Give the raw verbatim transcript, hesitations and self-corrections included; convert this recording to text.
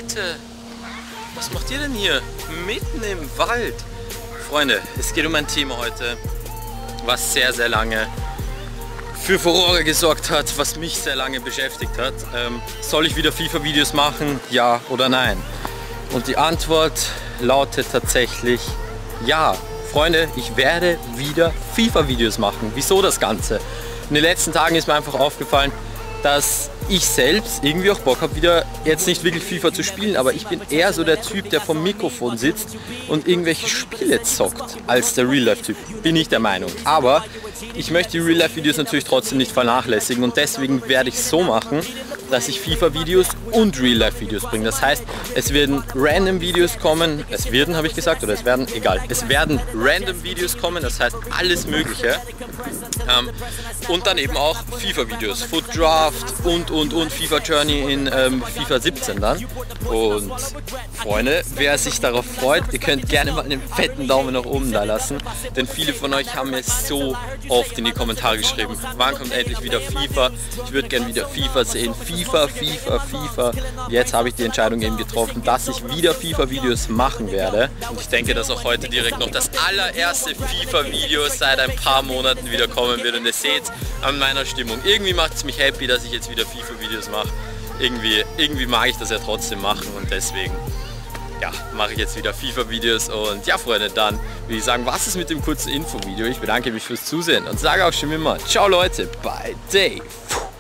Leute, was macht ihr denn hier? Mitten im Wald. Freunde, es geht um ein Thema heute, was sehr, sehr lange für Furore gesorgt hat, was mich sehr lange beschäftigt hat. Ähm, soll ich wieder FIFA-Videos machen? Ja oder nein? Und die Antwort lautet tatsächlich ja. Freunde, ich werde wieder FIFA-Videos machen. Wieso das Ganze? In den letzten Tagen ist mir einfach aufgefallen, dass ich selbst irgendwie auch Bock habe, wieder jetzt nicht wirklich FIFA zu spielen, aber ich bin eher so der Typ, der vom Mikrofon sitzt und irgendwelche Spiele zockt, als der Real-Life-Typ. Bin ich der Meinung. Aber ich möchte die Real-Life-Videos natürlich trotzdem nicht vernachlässigen und deswegen werde ich es so machen, dass ich FIFA-Videos und Real-Life-Videos bringe. Das heißt, es werden random Videos kommen, es werden, habe ich gesagt, oder es werden, egal, es werden random Videos kommen, das heißt alles Mögliche. Ähm, und dann eben auch FIFA-Videos, Foot Draft und und und FIFA Journey in ähm, FIFA siebzehn dann. Und Freunde, wer sich darauf freut, ihr könnt gerne mal einen fetten Daumen nach oben da lassen, denn viele von euch haben mir so oft in die Kommentare geschrieben, wann kommt endlich wieder FIFA, ich würde gerne wieder FIFA sehen, FIFA, FIFA, FIFA. Jetzt habe ich die Entscheidung eben getroffen, dass ich wieder FIFA-Videos machen werde und ich denke, dass auch heute direkt noch das allererste FIFA-Video seit ein paar Monaten wieder kommen wird und ihr seht an meiner Stimmung, irgendwie macht es mich happy, dass ich jetzt wieder FIFA-Videos mache. Irgendwie, irgendwie mag ich das ja trotzdem machen und deswegen ja, mache ich jetzt wieder FIFA-Videos und ja Freunde, dann würde ich sagen, was ist mit dem kurzen Info-Video? Ich bedanke mich fürs Zusehen und sage auch schon immer, ciao Leute, bei Dave.